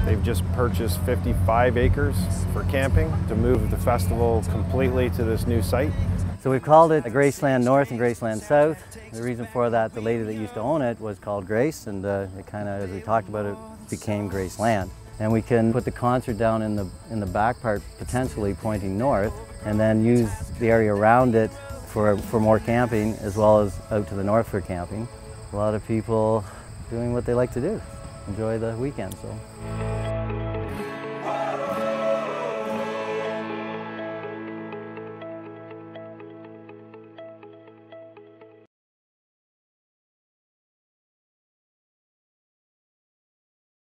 They've just purchased 55 acres for camping to move the festival completely to this new site. So we've called it Graceland North and Graceland South. The reason for that, the lady that used to own it was called Grace, and it kind of, as we talked about it, became Graceland. And we can put the concert down in the back part, potentially pointing north, and then use the area around it for more camping, as well as out to the north for camping. A lot of people doing what they like to do, enjoy the weekend. So.